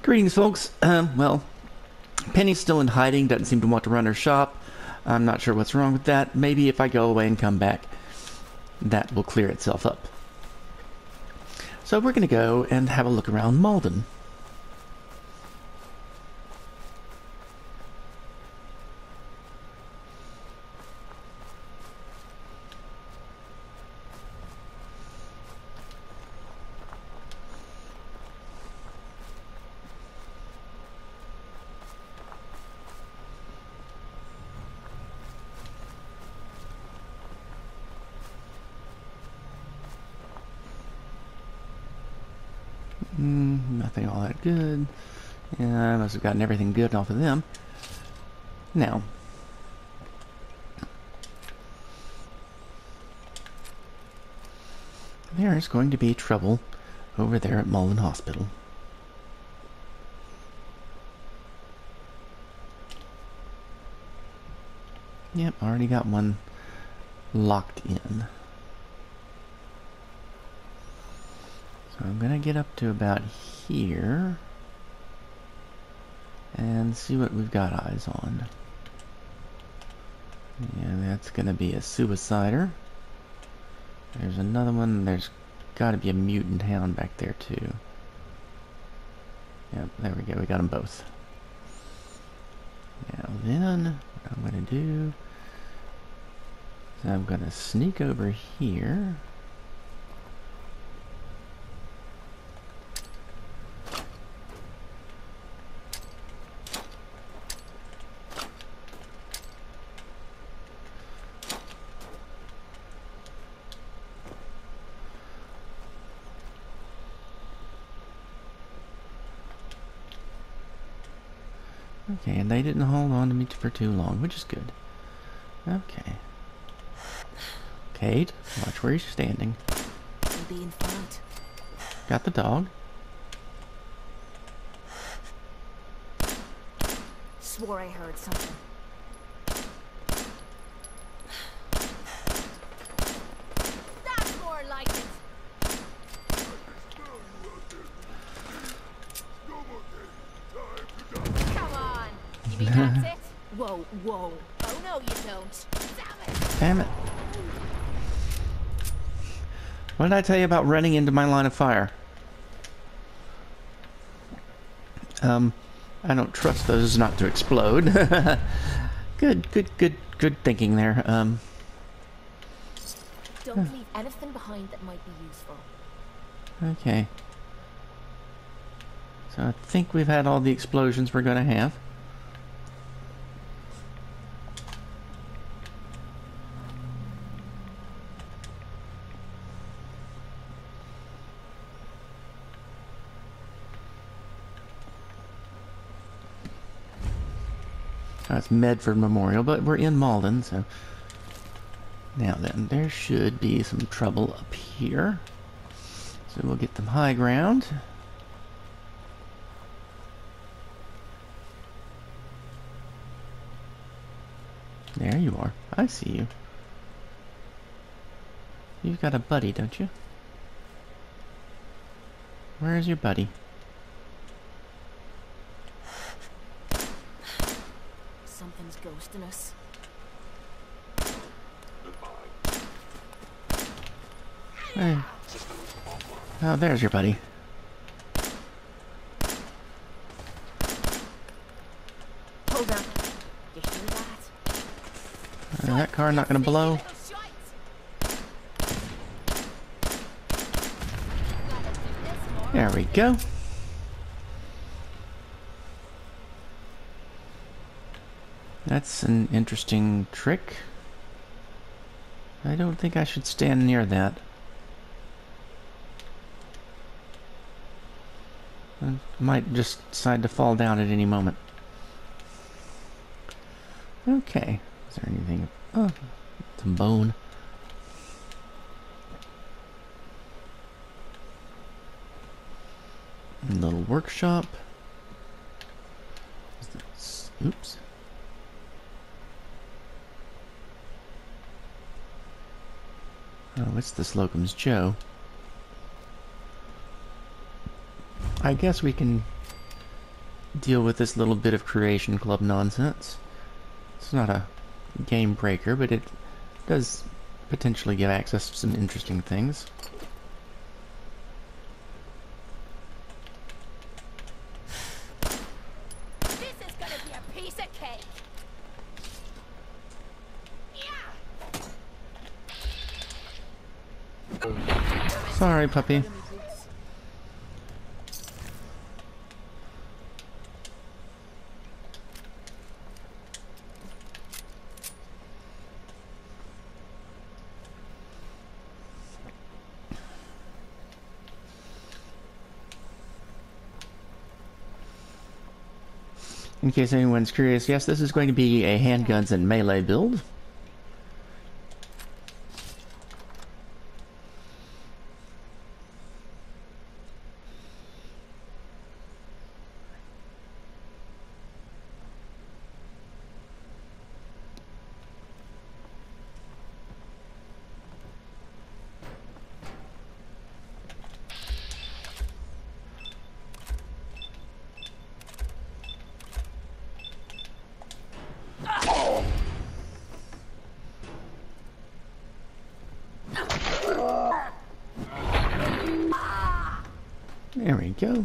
Greetings, folks. Well, Penny's still in hiding, doesn't seem to want to run her shop. I'm not sure what's wrong with that. Maybe if I go away and come back, that will clear itself up. So we're going to go and have a look around Malden. Nothing all that good. Yeah, I must have gotten everything good off of them. Now, there's going to be trouble over there at Malden Hospital. Yep, already got one locked in. So I'm going to get up to about here and see what we've got eyes on. Yeah, that's going to be a suicider. There's another one. There's got to be a mutant hound back there too. Yep, there we go. We got them both. Now then, what I'm going to do is I'm going to sneak over here. Okay, and they didn't hold on to me for too long, which is good. Okay. Kate, watch where you're standing. I'll be in front. Got the dog. Swore I heard something. That's more like it. Come on. You mean that's it? Whoa, whoa. Oh no, you don't. Damn it. Damn it. What did I tell you about running into my line of fire? I don't trust those not to explode. Good thinking there. Don't leave anything behind that might be useful. Okay. So I think we've had all the explosions we're going to have. That's Medford Memorial, but we're in Malden, so... Now then, there should be some trouble up here. So we'll get them high ground. There you are. I see you. You've got a buddy, don't you? Where is your buddy? Something's ghosting us. Hey. Oh, there's your buddy. Hold up. You hear that? That car not gonna blow. There we go. That's an interesting trick. I don't think I should stand near that. I might just decide to fall down at any moment. Okay. Is there anything? Oh, some bone. Little workshop. Oops. Oh, it's the Slocum's Joe. I guess we can deal with this little bit of Creation Club nonsense. It's not a game breaker, but it does potentially give access to some interesting things. This is gonna be a piece of cake. Yeah. Sorry, puppy. In case anyone's curious, yes, this is going to be a handguns and melee build. There we go.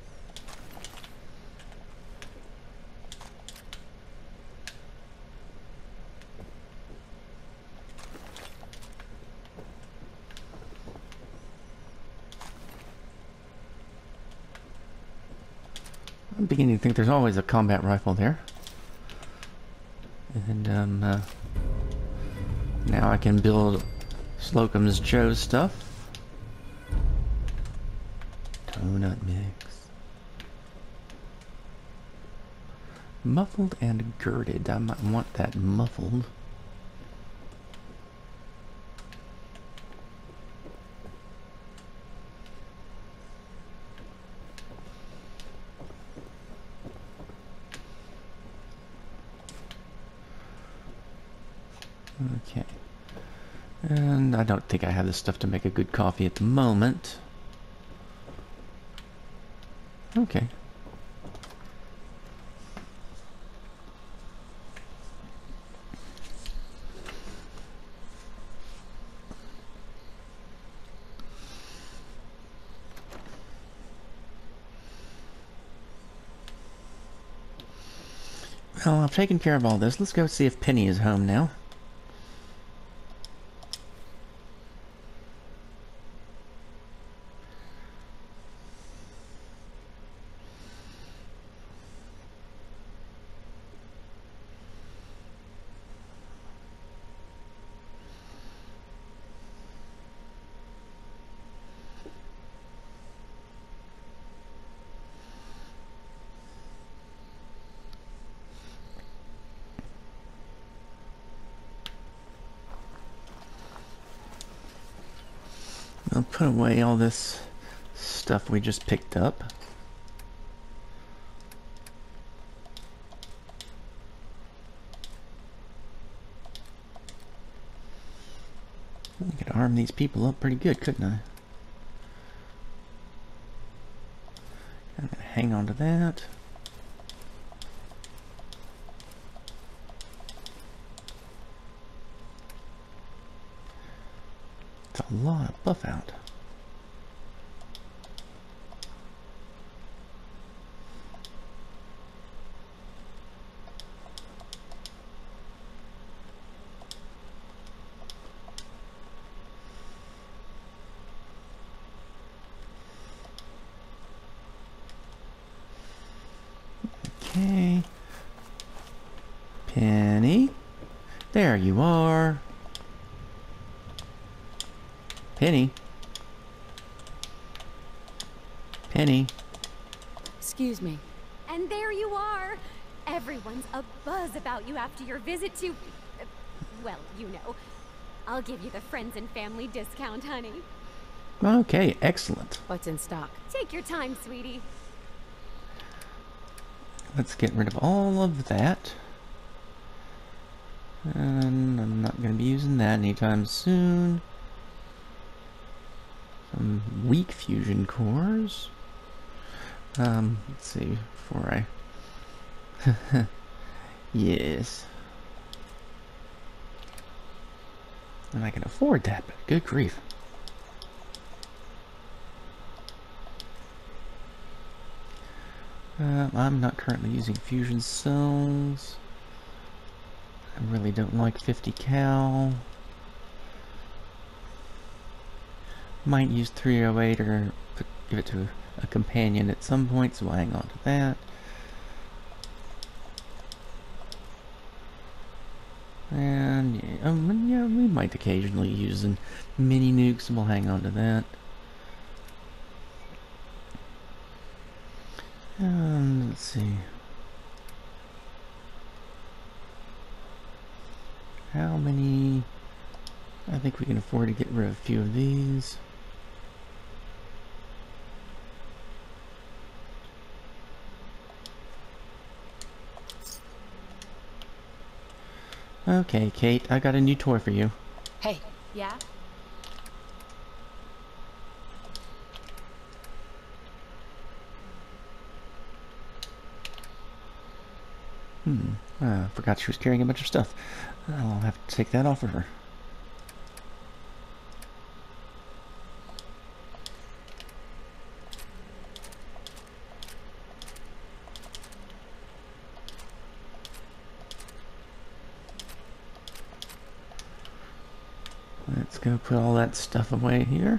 I'm beginning to think there's always a combat rifle there. And now I can build Slocum's Joe stuff. Donut mix. Muffled and girded. I might want that muffled. Okay. And I don't think I have the stuff to make a good coffee at the moment. Okay. Well, I've taken care of all this. Let's go see if Penny is home now. I'll put away all this stuff we just picked up. I could arm these people up pretty good, couldn't I? I'm gonna hang on to that. It's a lot of buff out. Okay. Penny. There you are. Penny. Penny. Excuse me. And there you are. Everyone's abuzz about you after your visit to... well, you know. I'll give you the friends and family discount, honey. Okay, excellent. What's in stock? Take your time, sweetie. Let's get rid of all of that. And I'm not going to be using that anytime soon. Some weak fusion cores. Let's see, before I Yes. And I can afford that, but good grief. I'm not currently using fusion cells. I really don't like 50 cal. Might use 308 or give it to a companion at some point, so I'll hang on to that. And yeah, we might occasionally use mini nukes, and we'll hang on to that. Let's see. How many? I think we can afford to get rid of a few of these. Okay, Kate, I got a new toy for you. Hey. Yeah? Forgot she was carrying a bunch of stuff. I'll have to take that off of her. Let's go put all that stuff away here.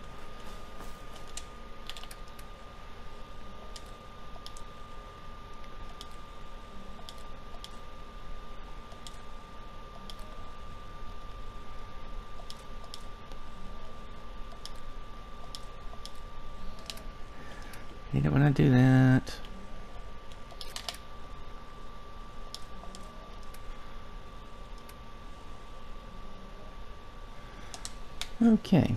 You don't want to do that. Okay.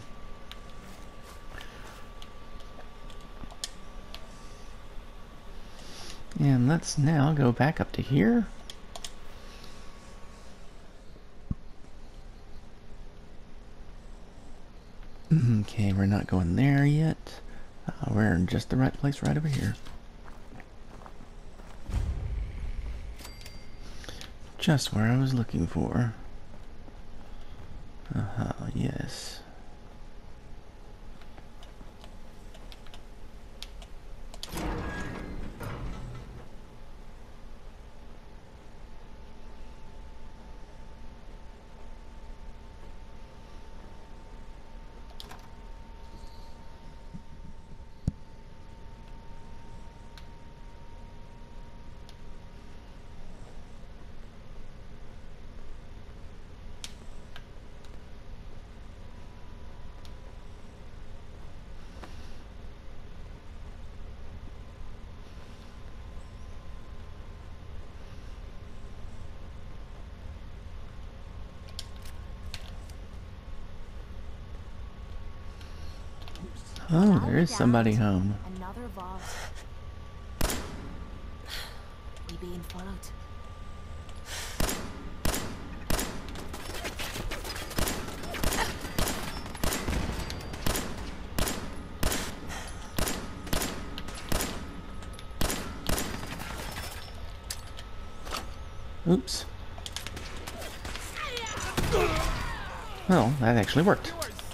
And let's now go back up to here. Okay, we're not going there yet. We're in just the right place right over here. Just where I was looking for. Yes. Oh, there is somebody home. Another vault. We being followed. Oops. Well, that actually worked.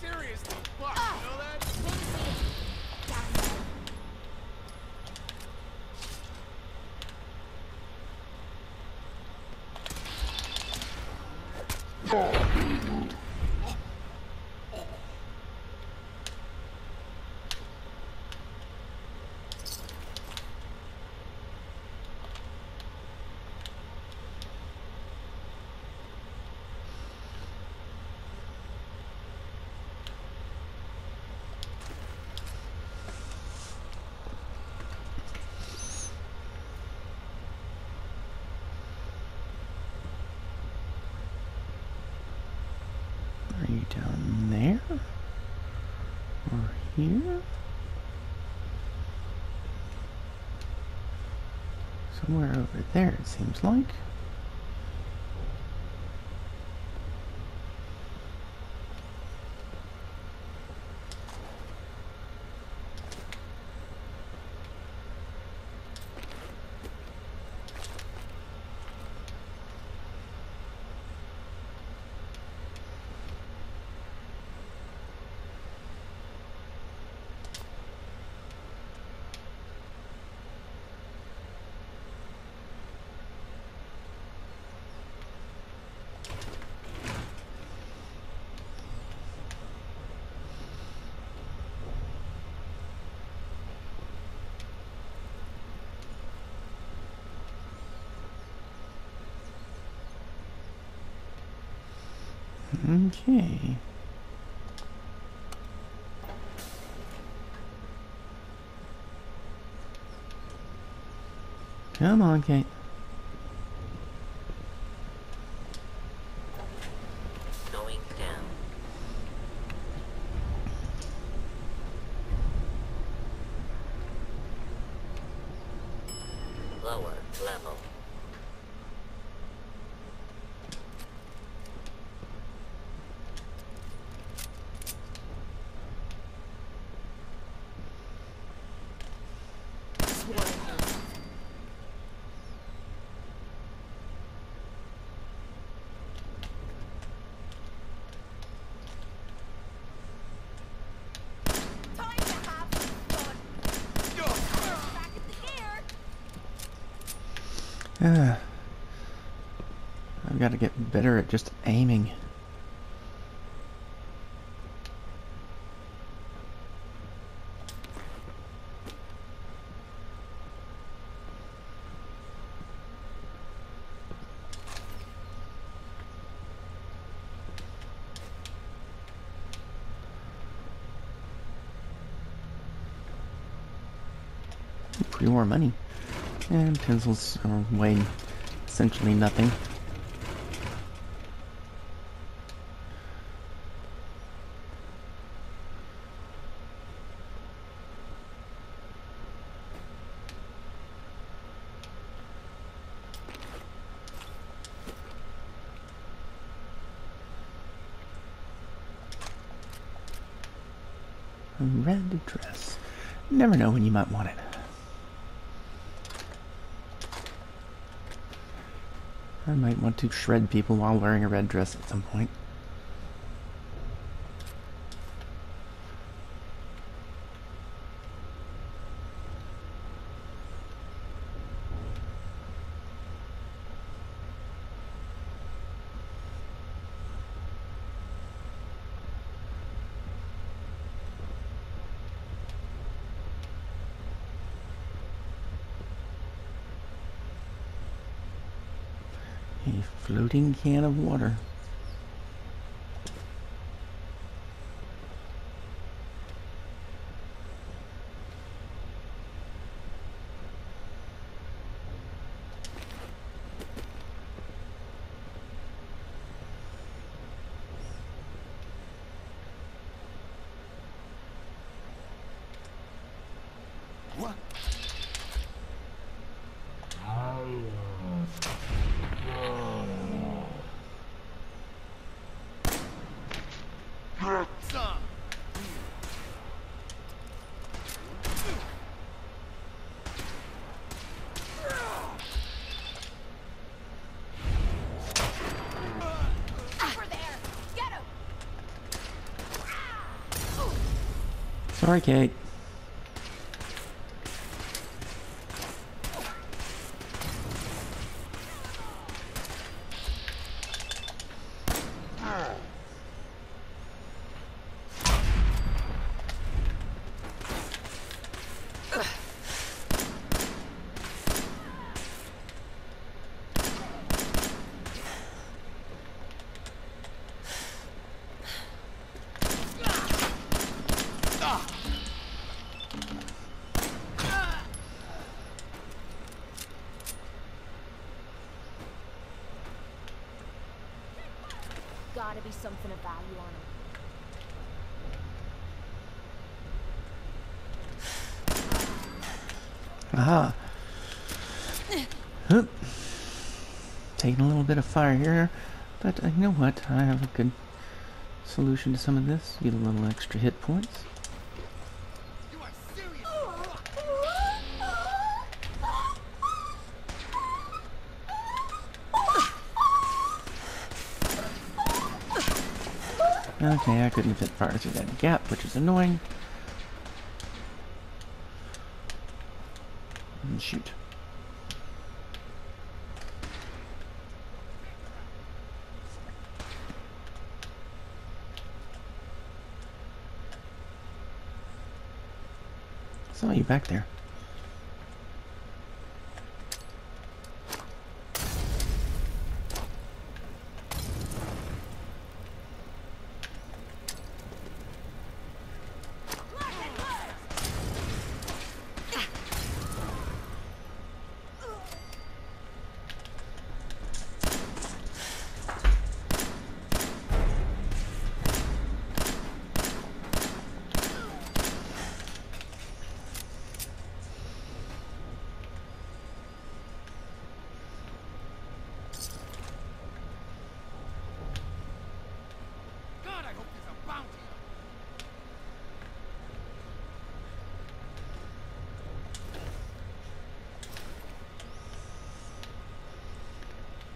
Are you down there? Or here? Somewhere over there, it seems like. Okay. Come on, Kate. Going down. Lower level. Time to have fun. Back in the air. I've got to get better at just aiming. Pre-war money. And pencils are weighing essentially nothing. A red dress. Never know when you might want it. I might want to shred people while wearing a red dress at some point. A floating can of water. What? Over there. Get him. Sorry, Kate. Gotta be something of value on him. Aha. Oop. Taking a little bit of fire here, but you know what? I have a good solution to some of this. Get a little extra hit points. You are serious? Okay, I couldn't fit fire through that gap, which is annoying. And shoot. Saw you back there.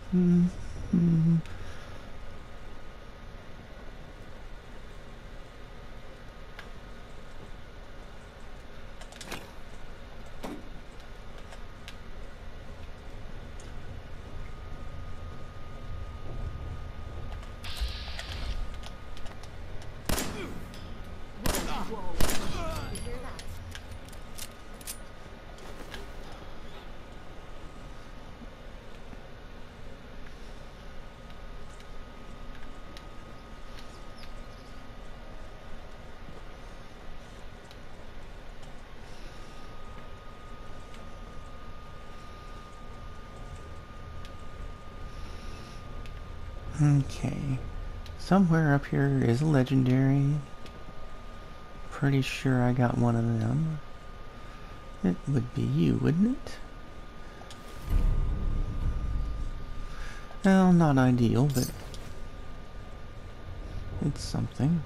Okay. Somewhere up here is a legendary. Pretty sure I got one of them. It would be you, wouldn't it? Well, not ideal, but it's something.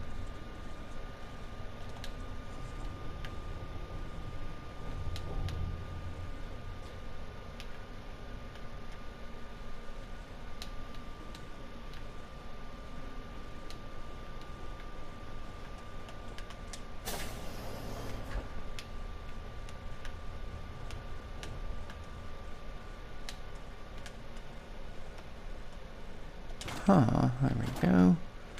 Huh, there we go.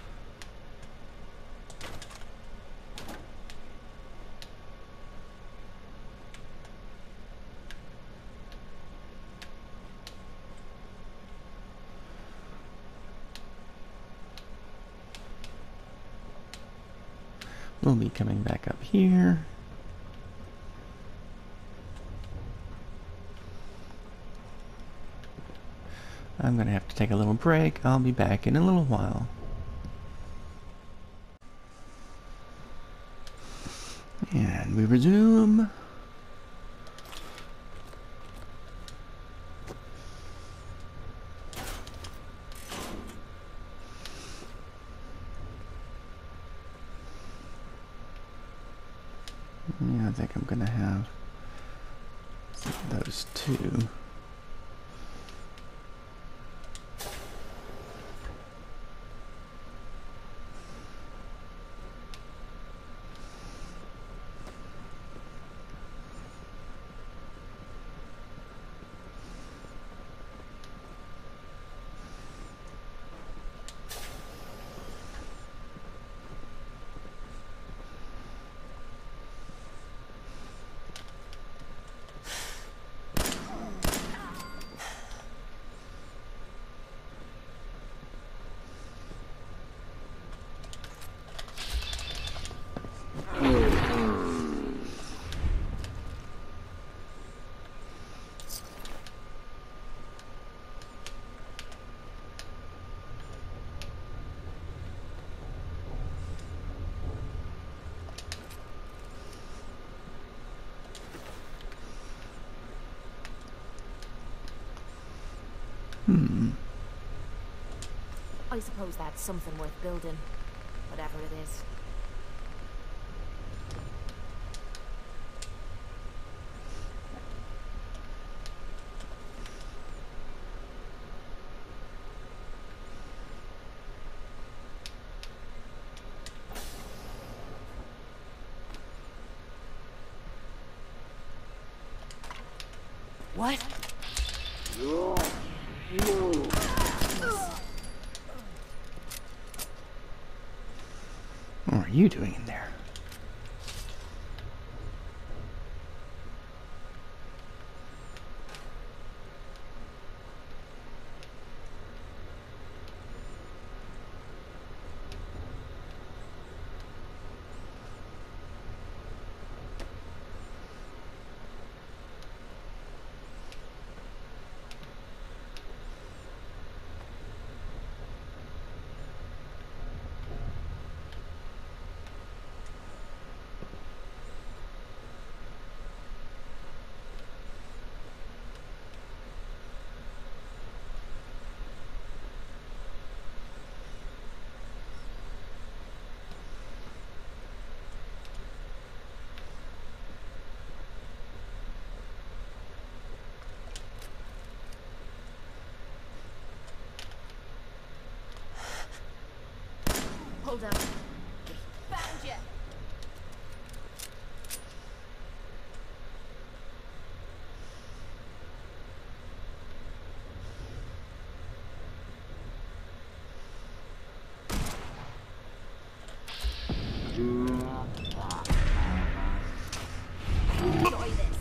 We'll be coming back up here. I'm gonna have to take a little break. I'll be back in a little while. And we resume. Yeah, I think I'm gonna have those two. I suppose that's something worth building, whatever it is. What? What are you doing in there? Hold up. Found you. Enjoy this.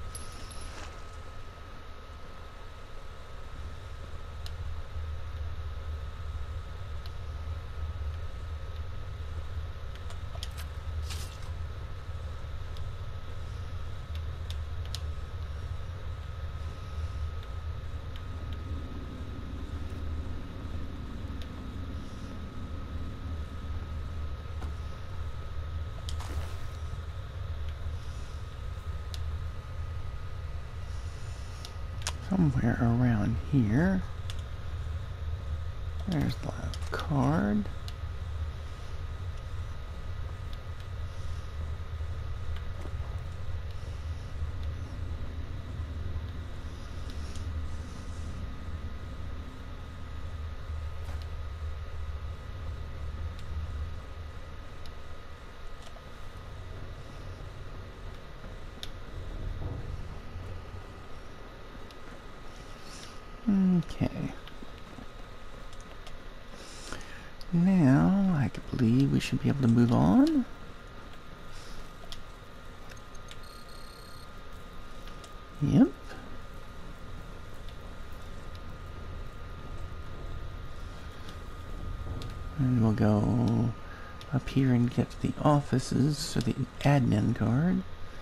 Somewhere around here. There's the card. Okay. Now, I believe we should be able to move on. Yep. And we'll go up here and get the offices, so the admin card.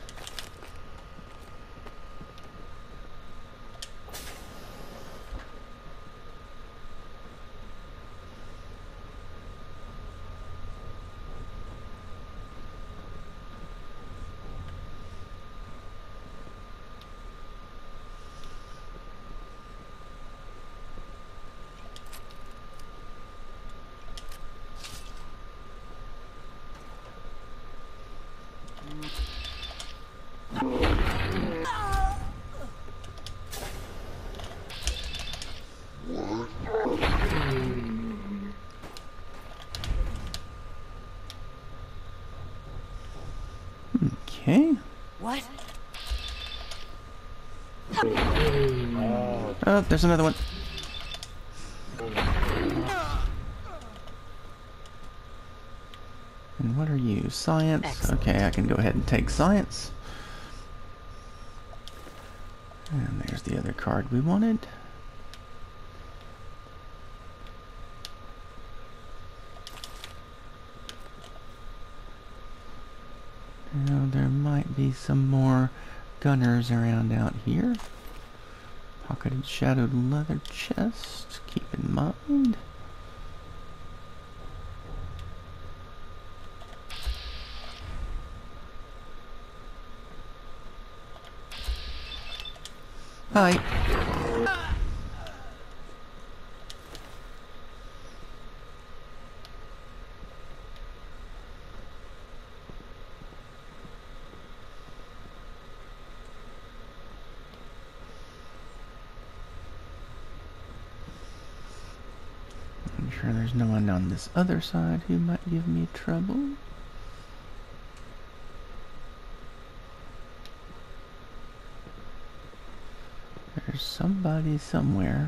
Okay. What? Oh, there's another one. And what are you? Science? Excellent. Okay, I can go ahead and take science. And there's the other card we wanted. Now there might be some more gunners around out here. Pocketed shadowed leather chest, keep in mind. Hi. I'm sure there's no one on this other side who might give me trouble. There's somebody somewhere.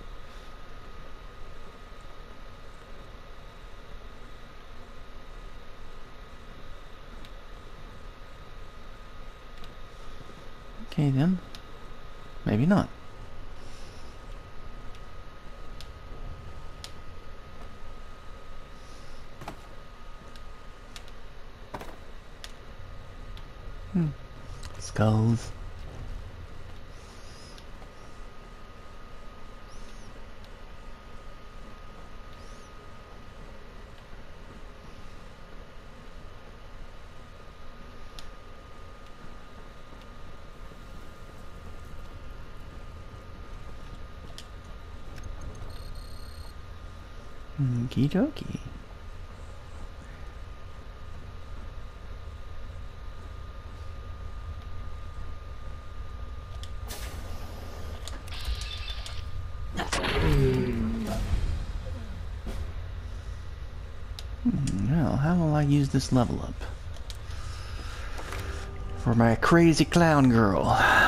Okay then. Maybe not. Skulls. Okie dokie. use this level up? For my crazy clown girl.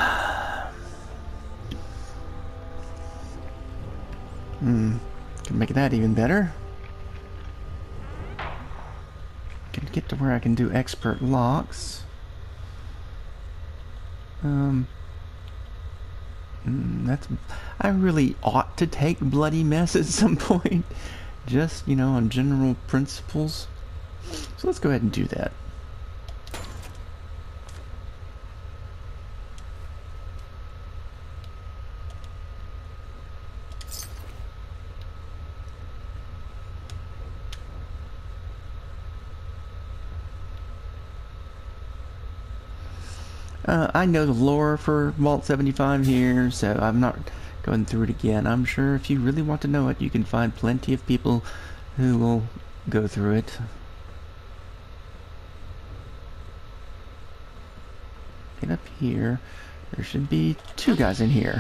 Can make that even better. Can get to where I can do expert locks. I really ought to take Bloody Mess at some point. Just, you know, on general principles. So let's go ahead and do that. I know the lore for Vault 75 here, so I'm not going through it again. I'm sure if you really want to know it, you can find plenty of people who will go through it. Get up here. There should be 2 guys in here.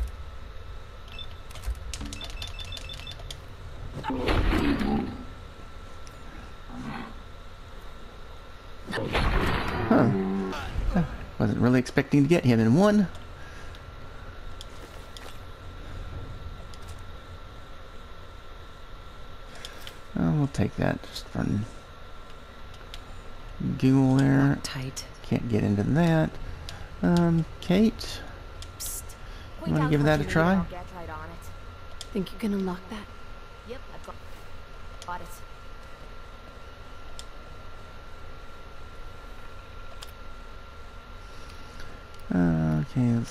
Huh. Wasn't really expecting to get him in one. Oh, we'll take that just from Google there. Locked tight. Can't get into that. Kate, Psst. you want to give that a try? I'll get right on it. Think you can unlock that? Yep, I've got it. Okay, let's...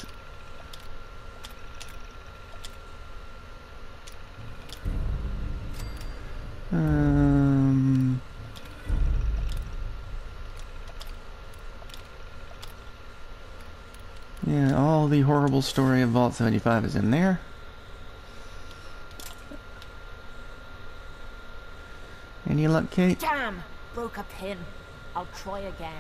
Yeah, all the horrible story of Vault 75 is in there. Any luck, Kate? Damn! Broke a pin. I'll try again.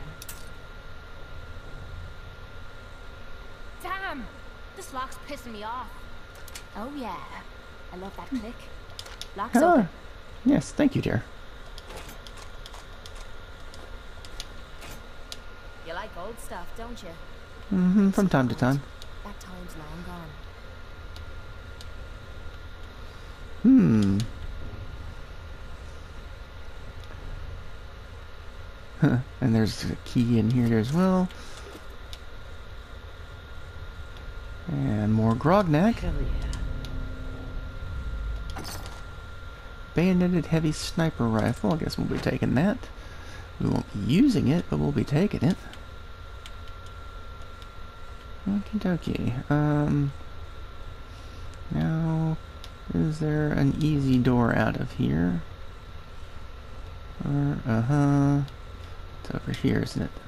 Damn! This lock's pissing me off. Oh yeah. I love that click. Lock's open. Yes, thank you, dear. You like old stuff, don't you? Mm-hmm, from time to time. That time's long gone. And there's a key in here as well. And more Grognak. Hell yeah. Bayoneted heavy sniper rifle. I guess we'll be taking that. We won't be using it, but we'll be taking it. Okie dokie. Now, is there an easy door out of here? Or, it's over here, isn't it?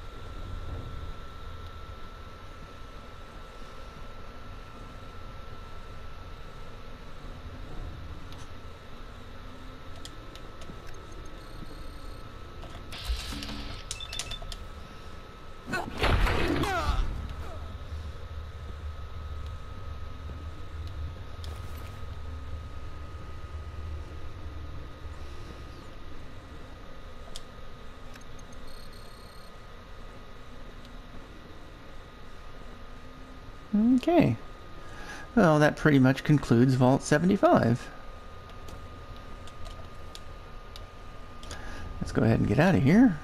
Okay. Well, that pretty much concludes Vault 75. Let's go ahead and get out of here.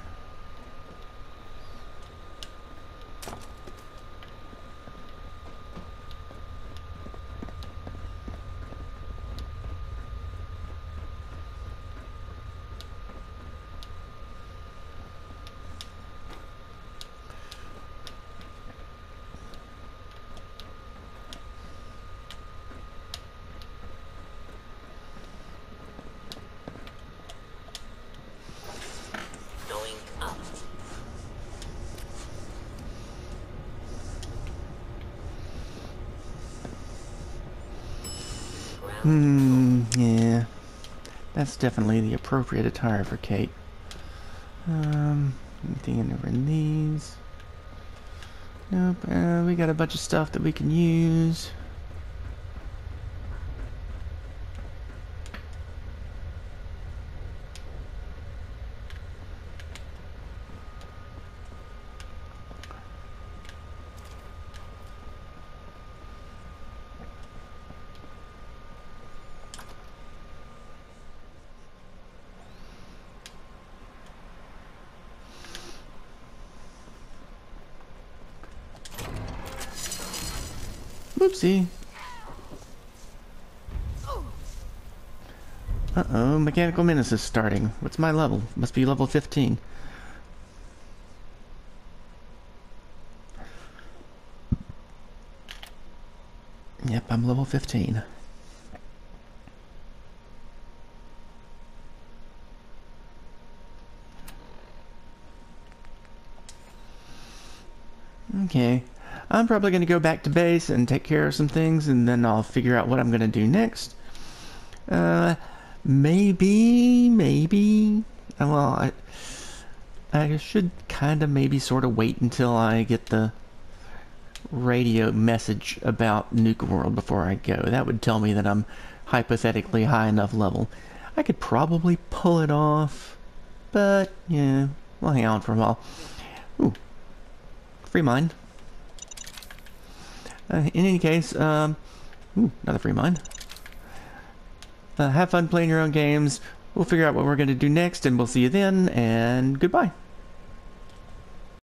Going up. Yeah. That's definitely the appropriate attire for Kate. Anything in these? Nope. We got a bunch of stuff that we can use. Whoopsie. Uh-oh, Mechanical Menace is starting. What's my level? Must be level 15. Yep, I'm level 15. Okay. I'm probably going to go back to base and take care of some things, and then I'll figure out what I'm going to do next. Maybe. Well, I should kind of maybe sort of wait until I get the radio message about Nuka World before I go. That would tell me that I'm hypothetically high enough level. I could probably pull it off, but yeah, we'll hang on for a while. Ooh, free mine. In any case, ooh, another free mine. Have fun playing your own games. We'll figure out what we're going to do next, and we'll see you then, and goodbye.